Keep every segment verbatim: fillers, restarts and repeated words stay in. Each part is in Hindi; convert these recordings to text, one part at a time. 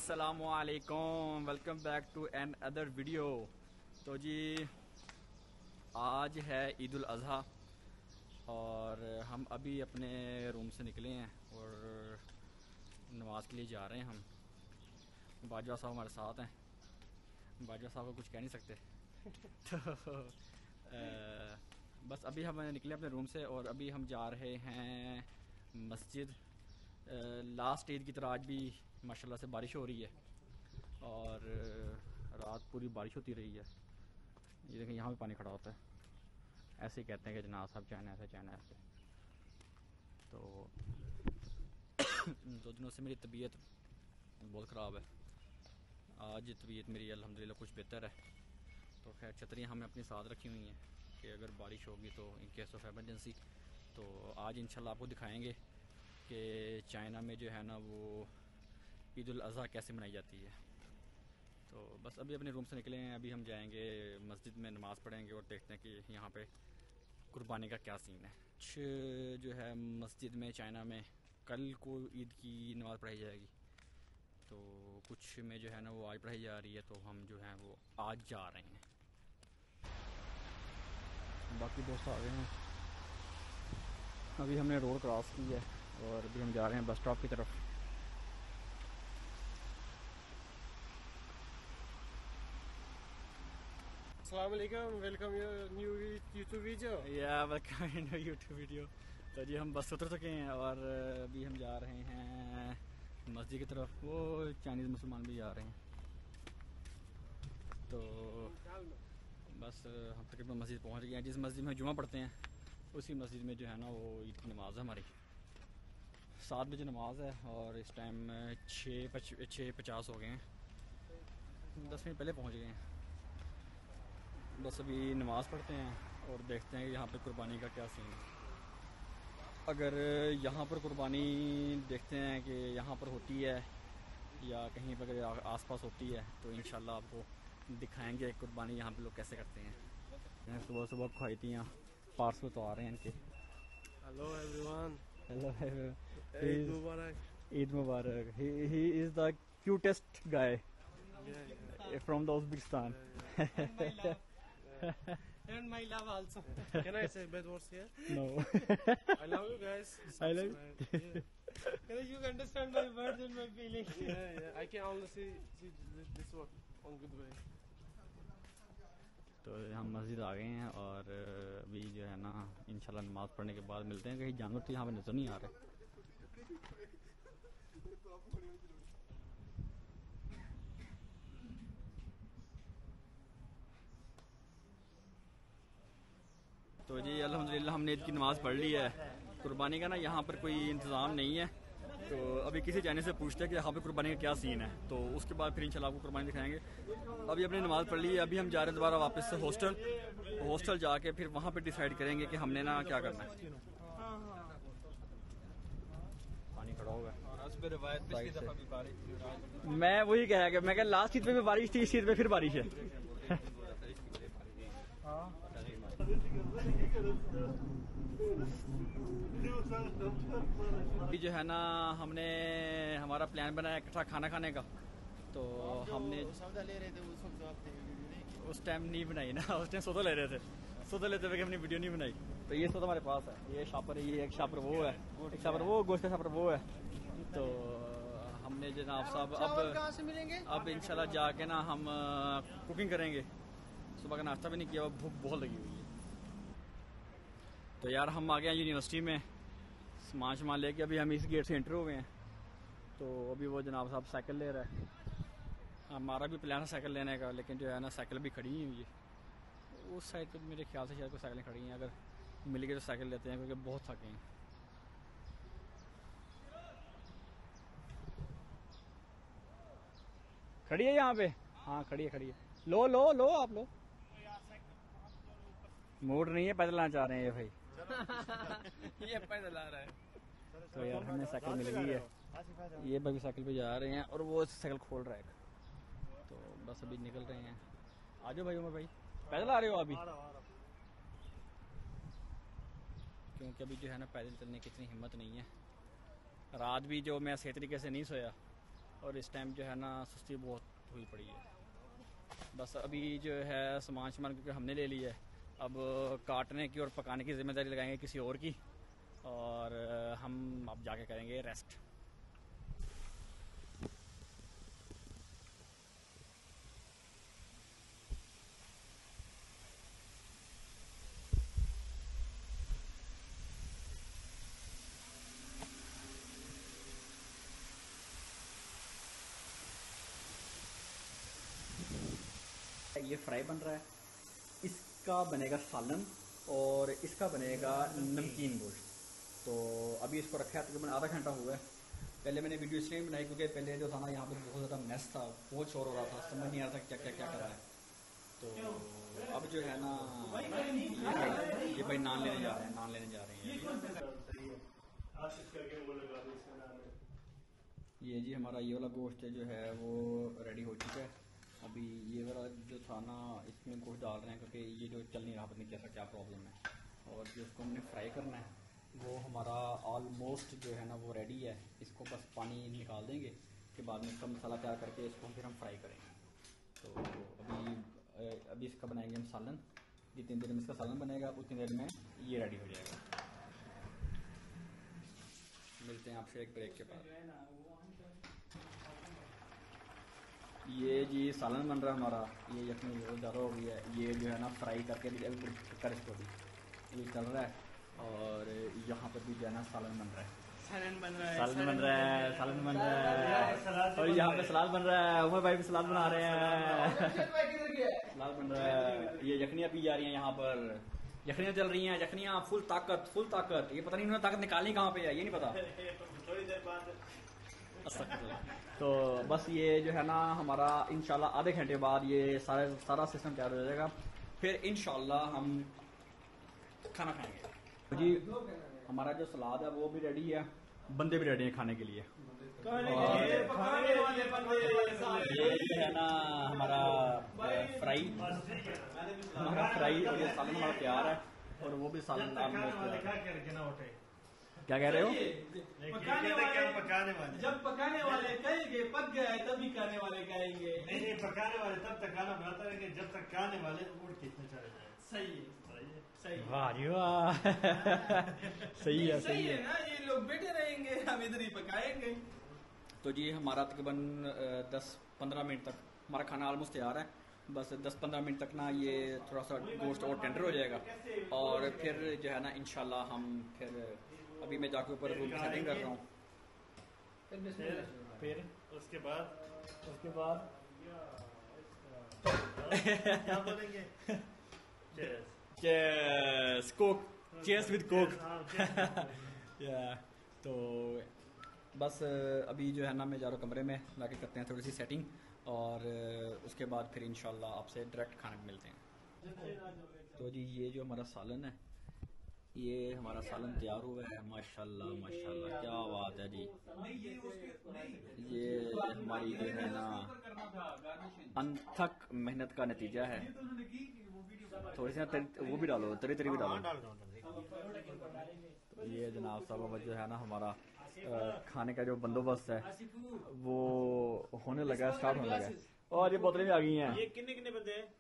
अस्सलामुअलैकुम, welcome back to another video. तो जी आज है ईद उल अज़हा और हम अभी अपने रूम से निकले हैं और नमाज के लिए जा रहे हैं। हम बाजवा साहब हमारे साथ हैं। बाजवा साहब को कुछ कह नहीं सकते तो आ, बस अभी हम निकले अपने रूम से और अभी हम जा रहे हैं मस्जिद। लास्ट ईद की तरह आज भी माशाल्लाह से बारिश हो रही है और रात पूरी बारिश होती रही है। ये देखें यहाँ भी पानी खड़ा होता है। ऐसे ही कहते हैं कि जनाब साहब चाइना ऐसे चाइना ऐसे। तो दो दिनों से मेरी तबीयत बहुत ख़राब है। आज तबीयत मेरी अल्हम्दुलिल्लाह कुछ बेहतर है। तो खैर छतरियाँ हमने अपने साथ रखी हुई हैं कि अगर बारिश होगी तो इन केस ऑफ एमरजेंसी। तो आज इंशाल्लाह आपको दिखाएंगे कि चाइना में जो है ना वो ईद उल अज़हा कैसे मनाई जाती है। तो बस अभी अपने रूम से निकले हैं। अभी हम जाएंगे मस्जिद में नमाज़ पढ़ेंगे और देखते हैं कि यहाँ पे कुर्बानी का क्या सीन है। कुछ जो है मस्जिद में चाइना में कल को ईद की नमाज़ पढ़ाई जाएगी, तो कुछ में जो है ना वो आज पढ़ाई जा रही है। तो हम जो है वो आज जा रहे हैं। बाकी दोस्त आ गए हैं। अभी हमने रोड क्रॉस की है और अभी हम जा रहे हैं बस स्टॉप की तरफ। अस्सलाम वालेकुम, welcome your new YouTube video. या वेलकम इन यूट्यूब वीडियो। तो जी हम बस उतर चुके हैं और अभी हम जा रहे हैं मस्जिद की तरफ। वो चाइनीज़ मुसलमान भी जा रहे हैं। तो बस हम तकरीबन मस्जिद पहुंच गए हैं। जिस मस्जिद में जुमा पढ़ते हैं उसी मस्जिद में जो है ना वो ईद की नमाज़ है हमारी। सात बजे नमाज है और इस टाइम छः पच छः पचास हो गए हैं। दस मिनट पहले पहुंच गए हैं। बस अभी नमाज़ पढ़ते हैं और देखते हैं कि यहाँ पे कुर्बानी का क्या सीन है। अगर यहाँ पर कुर्बानी देखते हैं कि यहाँ पर होती है या कहीं पर अगर आसपास होती है तो इंशाल्लाह आपको दिखाएंगे कुर्बानी यहाँ पे लोग कैसे करते हैं। सुबह सुबह खुआइतियाँ पार्सल तो आ रहे हैं इनके। Hello everyone. हेलो ईद मुबारक। ईद मुबारक। He is the cutest guy from the Uzbekistan. And my love also. Can I say bad words here? No. I love you guys. I love you. You understand my words and my feelings. Yeah, yeah. I can only see, see this one on good way. तो हम मस्जिद आ गए हैं और अभी जो है ना इंशाल्लाह नमाज़ पढ़ने के बाद मिलते हैं। कहीं जानवर तो यहाँ पे नजर नहीं आ रहे। तो जी अल्हम्दुलिल्लाह हमने ईद की नमाज़ पढ़ ली है। कुर्बानी का ना यहाँ पर कोई इंतज़ाम नहीं है। तो अभी किसी चाइनीज़ से पूछते हैं कि यहाँ पे कुर्बानी का क्या सीन है। तो उसके बाद फिर इंशाल्लाह आपको कुर्बानी दिखाएंगे। अभी अपनी नमाज़ पढ़ ली है। अभी हम जा रहे हैं दोबारा वापस से हॉस्टल। हॉस्टल जाके फिर वहाँ पे डिसाइड करेंगे कि हमने ना क्या करना है। पानी खड़ा होगा। मैं वही कह कि मैं क्या लास्ट ईद पे भी बारिश थी, इस ईद पे फिर बारिश है। अभी जो है ना हमने हमारा प्लान बनाया इकट्ठा खाना खाने का। तो हमने सौदा ले रहे थे उस वक्त, आपने उस टाइम नहीं बनाई ना। उस टाइम सौदा ले रहे थे। सौदा लेते हुए हमने वीडियो नहीं बनाई। तो ये सौदा हमारे पास है। ये शापर है, ये एक शापर वो है, एक शापर वो गोश्त का शापर वो है। तो हमने जनाब साहब अब कहाँ से मिलेंगे? अब इंशाल्लाह जाके ना हम कुकिंग करेंगे। सुबह का नाश्ता भी नहीं किया, भूख बहुत लगी हुई है। तो यार हम आ गए हैं यूनिवर्सिटी में सामान सामान लेके। अभी हम इस गेट से एंटर हो गए हैं। तो अभी वो जनाब साहब साइकिल ले रहा है। हमारा भी प्लान है साइकिल लेने का, लेकिन जो है ना साइकिल भी खड़ी हुई है उस साइड पे। मेरे ख्याल से शायद कोई साइकिलें खड़ी हैं। अगर मिल गए तो साइकिल लेते हैं क्योंकि बहुत थके हैं। खड़ी है यहाँ पे। हाँ खड़ी है, खड़ी है। लो लो लो आप लो। मूड नहीं है, पैदल आना चाह रहे हैं ये भाई। ये पैदल आ रहा है। तो यार हमें साइकिल मिल गई है। ये भाई साइकिल पे जा रहे हैं और वो साइकिल खोल रहा है। तो बस अभी निकल रहे हैं। आ जाओ भाई उमर भाई, पैदल आ रहे हो अभी? क्योंकि अभी जो है ना पैदल चलने की इतनी हिम्मत नहीं है। रात भी जो मैं सही तरीके से नहीं सोया और इस टाइम जो है ना सुस्ती बहुत हुई पड़ी है। बस अभी जो है सामान सामान क्योंकि हमने ले लिया है, अब काटने की और पकाने की ज़िम्मेदारी लगाएंगे किसी और की, और हम अब जाके करेंगे रेस्ट। ये फ्राई बन रहा है, इसका बनेगा सालन और इसका बनेगा नमकीन गोश्त। तो अभी इसको रखा है तकरीबन आधा घंटा हुआ है। पहले मैंने वीडियो इसलिए बनाई क्योंकि पहले जो था ना यहाँ पर बहुत ज़्यादा मैस था, बहुत शोर हो रहा था, समझ नहीं आ रहा था क्या क्या क्या कर रहा है। तो अब जो है ना ये भाई ये भाई नान लेने जा रहे हैं, नान लेने जा रहे हैं। ये जी हमारा ये वाला गोश्त जो है वो रेडी हो चुका है। अभी ये वाला जो था ना इसमें गोश्त डाल रहे हैं क्योंकि ये जो चल नहीं रहा, पता नहीं कैसा क्या प्रॉब्लम है। और जो इसको हमने फ्राई करना है वो हमारा ऑलमोस्ट जो है ना वो रेडी है। इसको बस पानी निकाल देंगे, के बाद में इसका मसाला तैयार करके इसको फिर हम फ्राई करेंगे। तो अभी अभी इसका बनाएंगे हम सालन। जितनी देर में इसका सालन बनेगा उतनी देर में ये रेडी हो जाएगा। मिलते हैं आपसे एक ब्रेक के बाद। ये जी सालन बन रहा है हमारा, ये यखनी बहुत ज़्यादा हो गई है, ये जो है ना फ्राई करके भी अभी कर इसको भी ये चल रहा है। और यहाँ पर भी जो है ना सालन बन रहा है, सालन बन रहा है, सालन बन रहा है, सालन बन रहा है। और यहाँ पे सलाद बन रहा है, उमर भाई भी सलाद बना रहे हैं, सलाद बन रहा है। ये यखनियाँ पी जा रही हैं, यहाँ पर यखनियाँ चल रही हैं, यखनियाँ फुल ताकत फुल ताकत। ये पता नहीं इन्होंने ताकत निकालनी कहाँ पे है, ये नहीं पता। थोड़ी देर बाद तो बस ये जो है ना हमारा इंशाल्लाह आधे घंटे बाद ये सारे सारा सिस्टम तैयार हो जाएगा, फिर इंशाल्लाह हम खाना खाएंगे। तो जी हमारा जो सलाद है वो भी रेडी है, बंदे भी रेडी हैं खाने के लिए। और ये जो है ना हमारा फ्राई हमारा फ्राई और ये सालन हमारा तैयार है, और वो भी सालन। क्या कह रहे हो? पकाने वाले पकाने वाले जब पकाने वाले कहेंगे पक गया है तभी खाने वाले कहेंगे। नहीं नहीं, पकाने वाले तब तक खाना बनाता रहेंगे जब तक खाने वाले उड़ के इतने चले जाए। सही है, सही है। वाह जी वाह सही है, सही है ना, ये लोग बैठे रहेंगे, हम इधर ही पकाएंगे। तो जी हमारा तकरीबन दस पंद्रह मिनट तक हमारा खाना ऑलमोस्ट तैयार है। बस दस पंद्रह मिनट तक ना ये थोड़ा सा गोश्त और टेंडर हो जाएगा, और फिर जो है ना इंशाल्लाह हम फिर अभी मैं जाके ऊपर रूम की सेटिंग कर रहा हूँ। फिर उसके बाद उसके बाद क्या बोलेंगे? Cheers Coke, cheers with Coke. या तो बस अभी जो है ना मैं जा रहा हूँ कमरे में, जाके करते हैं थोड़ी सी सेटिंग, और उसके बाद फिर इंशाल्लाह आपसे डायरेक्ट खाने मिलते हैं। तो जी ये जो हमारा सालन है, ये हमारा सालन तैयार हुआ है। माशाल्लाह माशाल्लाह क्या बात है जी। ये हमारी जो है ना अनथक मेहनत का नतीजा है। थोड़ी सी वो भी डालो, तरी तरी भी डालो। तो ये जनाब साहब जो है ना हमारा खाने का जो बंदोबस्त है वो होने लगा है, स्टार्ट होने लगा है। और ये बोतलें भी आ गई हैं। ये कितने कितने बंदे हैं?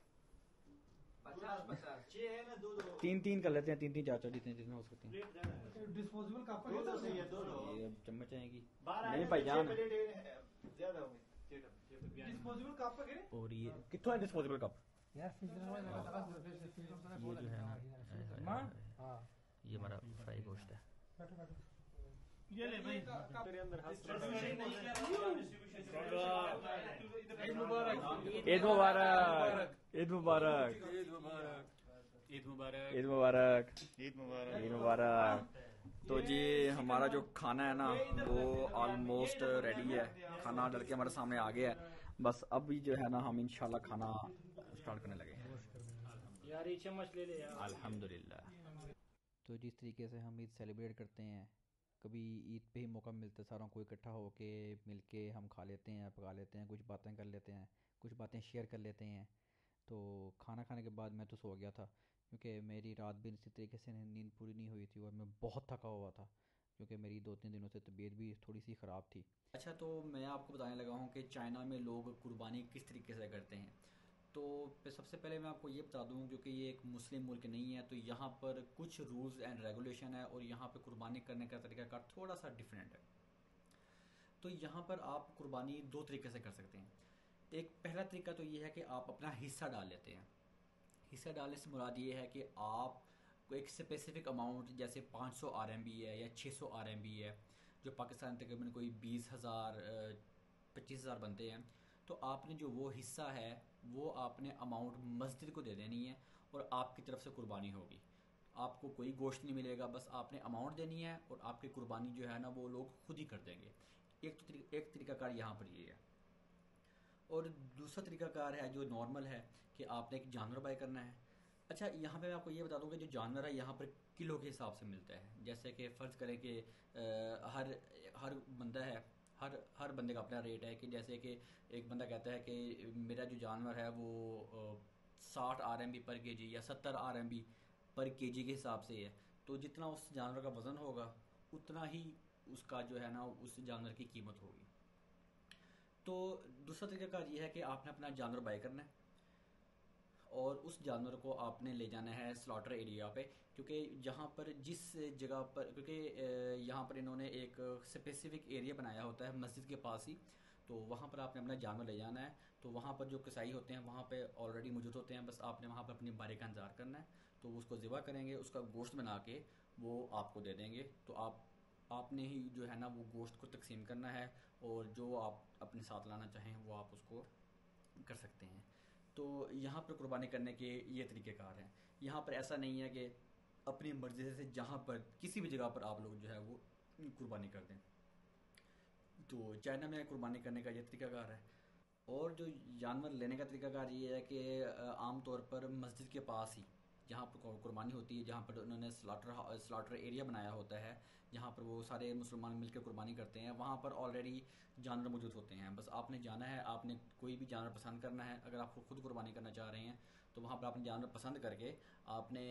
तीन तीन कर लेते हैं, तीन तीन चार चार जितने जितने हो सकते हैं। डिस्पोजेबल कप ये चम्मच आएगी नहीं भाईजान। डिस्पोजेबल कप है। और ये कितना है डिस्पोजेबल कप? यार ये जो है ना ये हमारा फ्राई गोश्त है। ये ले भाई तेरे अंदर ईद मुबारक, ईद मुबारक, ईद मुबारक, ईद मुबारक, ईद मुबारक, ईद मुबारक, ईद मुबारक। तो जी हमारा जो खाना है ना वो ऑलमोस्ट रेडी है, खाना डल के हमारे सामने आ गया है। बस अभी जो है ना हम इंशाल्लाह खाना स्टार्ट करने लगे हैं। यार ये चम्मच ले ले यार। अल्हम्दुलिल्लाह। तो जिस तरीके से हम ईद सेलिब्रेट करते हैं, कभी ईद पे ही मौका मिलता है सारों को इकट्ठा होके मिल के हम खा लेते हैं, पका लेते हैं, कुछ बातें कर लेते हैं, कुछ बातें शेयर कर लेते हैं। तो खाना खाने के बाद मैं तो सो गया था क्योंकि मेरी रात भी इसी तरीके से नींद पूरी नहीं हुई थी और मैं बहुत थका हुआ था। क्योंकि मेरी दो तीन दिनों से तबीयत भी थोड़ी सी ख़राब थी। अच्छा, तो मैं आपको बताने लगा हूँ कि चाइना में लोग कुर्बानी किस तरीके से करते हैं। तो पे- सबसे पहले मैं आपको ये बता दूँ, क्योंकि ये एक मुस्लिम मुल्क नहीं है, तो यहाँ पर कुछ रूल्स एंड रेगुलेशन है और यहाँ पर कुर्बानी करने का तरीकाकार थोड़ा सा डिफरेंट है। तो यहाँ पर आप कुर्बानी दो तरीके से कर सकते हैं। एक पहला तरीका तो ये है कि आप अपना हिस्सा डाल लेते हैं। हिस्सा डालने से मुराद ये है कि आप को एक स्पेसिफिक अमाउंट, जैसे पाँच सौ आर एम बी है या छः सौ आर एम बी है, जो पाकिस्तान तकरीबन कोई बीस हज़ार पच्चीस हज़ार बनते हैं, तो आपने जो वो हिस्सा है वो आपने अमाउंट मस्जिद को दे देनी है और आपकी तरफ से कुर्बानी होगी। आपको कोई गोश्त नहीं मिलेगा, बस आपने अमाउंट देनी है और आपकी कुर्बानी जो है ना वो लोग खुद ही कर देंगे। एक तो तरी, एक तरीकाकार यहाँ पर ये है। और दूसरा तरीकाकार है जो नॉर्मल है, कि आपने एक जानवर बाय करना है। अच्छा, यहाँ पे मैं आपको ये बता दूँ कि जो जानवर है यहाँ पर किलो के हिसाब से मिलता है। जैसे कि फ़र्ज़ करें कि अ, हर हर बंदा है, हर हर बंदे का अपना रेट है। कि जैसे कि एक बंदा कहता है कि मेरा जो जानवर है वो साठ आर एम बी पर के जी या सत्तर आर एम बी पर के जी के हिसाब से है। तो जितना उस जानवर का वज़न होगा उतना ही उसका जो है ना उस जानवर की कीमत होगी। तो दूसरा तरीकाकार ये है कि आपने अपना जानवर बाय करना है और उस जानवर को आपने ले जाना है स्लॉटर एरिया पे। क्योंकि जहाँ पर जिस जगह पर, क्योंकि यहाँ पर इन्होंने एक स्पेसिफिक एरिया बनाया होता है मस्जिद के पास ही, तो वहाँ पर आपने अपना जानवर ले जाना है। तो वहाँ पर जो कसाई होते हैं वहाँ पे ऑलरेडी मौजूद होते हैं, बस आपने वहाँ पर अपनी बारी का इंतज़ार करना है। तो उसको ज़िबा करेंगे, उसका गोश्त बना के वो आपको दे देंगे। तो आप आपने ही जो है ना वो गोश्त को तकसीम करना है और जो आप अपने साथ लाना चाहें वो आप उसको कर सकते हैं। तो यहाँ पर कुर्बानी करने के ये तरीक़ेकार हैं। यहाँ पर ऐसा नहीं है कि अपनी मर्ज़ी से जहाँ पर किसी भी जगह पर आप लोग जो है वो कुर्बानी कर दें। तो चाइना में कुर्बानी करने का ये तरीकाकार है। और जो जानवर लेने का तरीकाकार ये है कि आम तौर पर मस्जिद के पास ही जहाँ पर कुर्बानी होती है, जहाँ पर उन्होंने स्लॉटर स्लॉटर एरिया बनाया होता है, जहाँ पर वो सारे मुसलमान मिलकर कुर्बानी करते हैं, वहाँ पर ऑलरेडी जानवर मौजूद होते हैं। बस आपने जाना है, आपने कोई भी जानवर पसंद करना है। अगर आप खुद कुर्बानी करना चाह रहे हैं तो वहाँ पर आपने जानवर पसंद करके आपने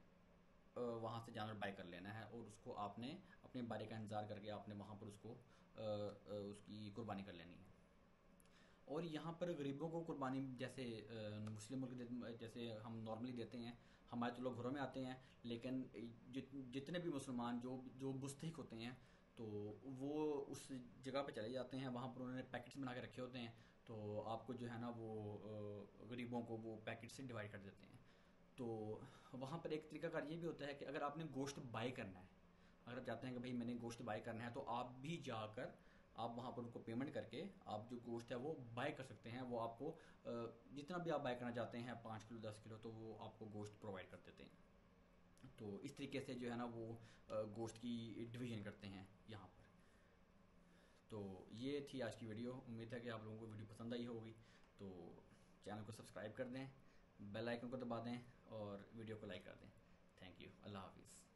वहाँ से जानवर बाय कर लेना है और उसको आपने अपनी बारी का इंतज़ार करके आपने वहाँ पर उसको उसकी कुर्बानी कर लेनी है। और यहाँ पर गरीबों को कुर्बानी जैसे मुस्लिम मुल्क जैसे हम नॉर्मली देते हैं, हमारे तो लोग घरों में आते हैं, लेकिन जित जितने भी मुसलमान जो जो मुस्तहिक होते हैं तो वो उस जगह पे चले जाते हैं, वहाँ पर उन्होंने पैकेट्स बना के रखे होते हैं। तो आपको जो है ना वो गरीबों को वो पैकेट से डिवाइड कर देते हैं। तो वहाँ पर एक तरीकाकार ये भी होता है कि अगर आपने गोश्त बाय करना है, अगर आप चाहते हैं कि भाई मैंने गोश्त बाय करना है, तो आप भी जाकर आप वहाँ पर उनको पेमेंट करके आप जो गोश्त है वो बाय कर सकते हैं। वो आपको जितना भी आप बाय करना चाहते हैं, पाँच किलो दस किलो, तो वो आपको गोश्त प्रोवाइड कर देते हैं। तो इस तरीके से जो है ना वो गोश्त की डिवीज़न करते हैं यहाँ पर। तो ये थी आज की वीडियो। उम्मीद है कि आप लोगों को वीडियो पसंद आई होगी। तो चैनल को सब्सक्राइब कर दें, बेल आइकन को दबा दें और वीडियो को लाइक कर दें। Thank you. अल्लाह हाफिज़।